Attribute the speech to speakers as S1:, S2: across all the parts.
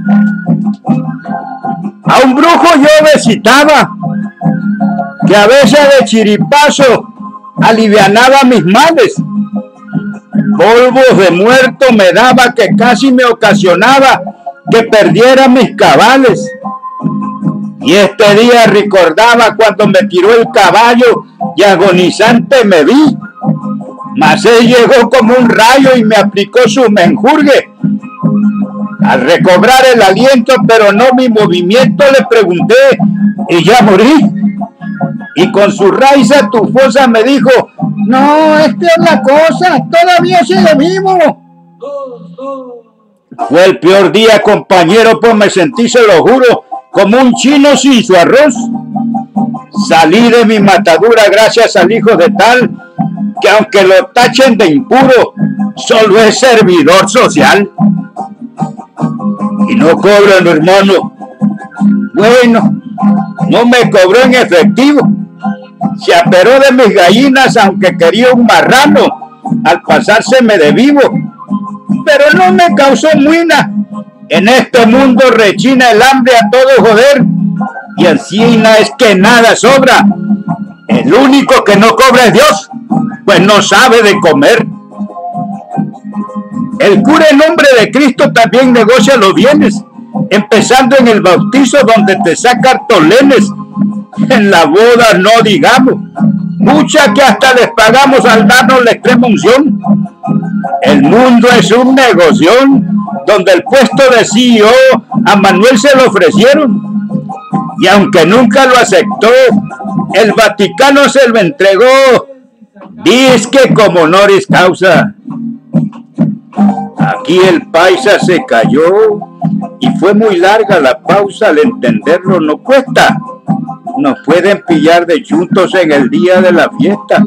S1: A un brujo yo visitaba, que a veces de chiripazo alivianaba mis males. Polvos de muerto me daba que casi me ocasionaba que perdiera mis cabales. Y este día recordaba cuando me tiró el caballo y agonizante me vi. Mas él llegó como un rayo y me aplicó su menjurgue. Al recobrar el aliento, pero no mi movimiento, le pregunté, ¿y ya morí? Y con su raiza tufosa me dijo, no, es peor la cosa, todavía sigue vivo. Fue el peor día, compañero, pues me sentí, se lo juro, como un chino sin su arroz. Salí de mi matadura gracias al hijo de tal, que aunque lo tachen de impuro, solo es servidor social. Y no cobran, hermano. Bueno, no me cobró en efectivo. Se aperó de mis gallinas, aunque quería un marrano, al pasárseme de vivo. Pero no me causó muina. En este mundo rechina el hambre a todo joder. Y encima es que nada sobra. El único que no cobra es Dios, pues no sabe de comer. El cura en nombre de Cristo también negocia los bienes, empezando en el bautizo donde te saca tolenes. En la boda no digamos, mucha que hasta les pagamos al darnos la extrema unción. El mundo es un negocio donde el puesto de CEO a Manuel se lo ofrecieron. Y aunque nunca lo aceptó, el Vaticano se lo entregó, dizque como honoris causa. Aquí el paisa se cayó y fue muy larga la pausa, al entenderlo no cuesta. Nos pueden pillar de chuntos en el día de la fiesta.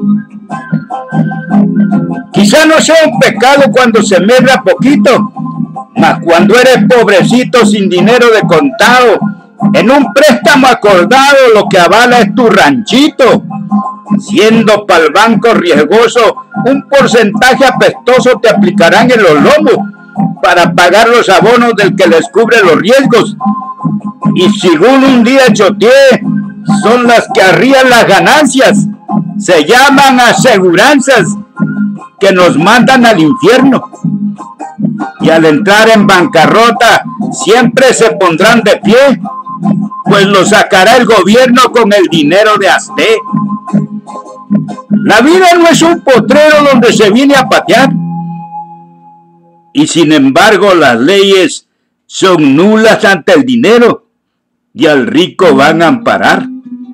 S1: Quizá no sea un pecado cuando se medra poquito, mas cuando eres pobrecito sin dinero de contado, en un préstamo acordado lo que avala es tu ranchito. Siendo para el banco riesgoso, un porcentaje apestoso te aplicarán en los lomos para pagar los abonos del que les cubre los riesgos. Y según un día choteé, son las que arrían las ganancias. Se llaman aseguranzas que nos mandan al infierno. Y al entrar en bancarrota, siempre se pondrán de pie, pues lo sacará el gobierno con el dinero de Azté. La vida no es un potrero donde se viene a patear. Y sin embargo las leyes son nulas ante el dinero y al rico van a amparar.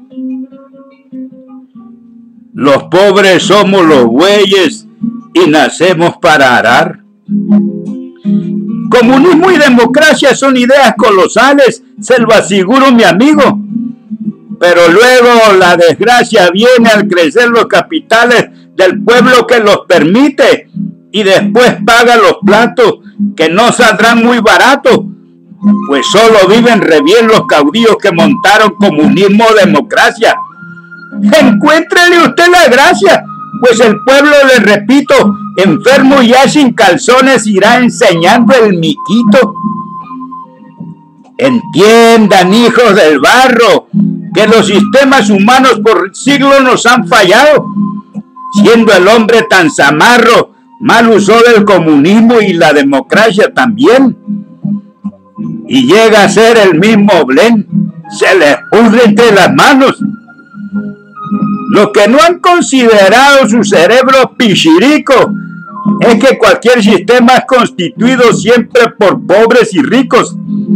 S1: Los pobres somos los bueyes y nacemos para arar. Comunismo y democracia son ideas colosales, se lo aseguro, mi amigo. Pero luego la desgracia viene al crecer los capitales del pueblo que los permite y después paga los platos que no saldrán muy baratos, pues solo viven re bien los caudillos que montaron comunismo o democracia. Encuéntrele usted la gracia, pues el pueblo, le repito, enfermo y ya sin calzones irá enseñando el miquito. Entiendan, hijos del barro, que los sistemas humanos por siglos nos han fallado, siendo el hombre tan zamarro, mal usó del comunismo y la democracia también, y llega a ser el mismo Blen, se les pudre entre las manos. Lo que no han considerado sus cerebros pichiricos es que cualquier sistema es constituido siempre por pobres y ricos.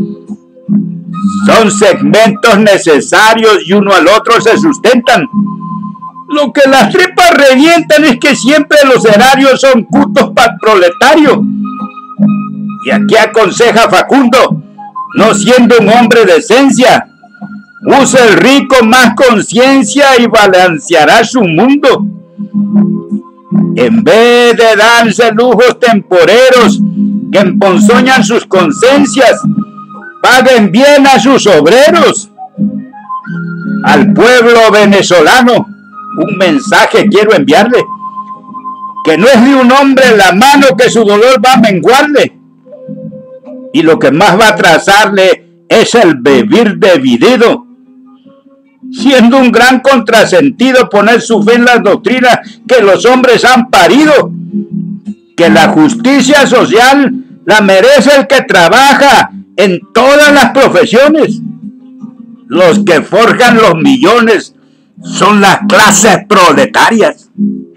S1: Son segmentos necesarios y uno al otro se sustentan. Lo que las tripas revientan es que siempre los erarios son cultos para el proletario. Y aquí aconseja Facundo, no siendo un hombre de esencia, usa el rico más conciencia y balanceará su mundo. En vez de darse lujos temporeros que emponzoñan sus conciencias, paguen bien a sus obreros. Al pueblo venezolano, un mensaje quiero enviarle, que no es de un hombre en la mano que su dolor va a menguarle. y lo que más va a atrasarle es el vivir dividido, siendo un gran contrasentido poner su fe en las doctrinas que los hombres han parido, que la justicia social la merece el que trabaja en todas las profesiones. Los que forjan los millones son las clases proletarias.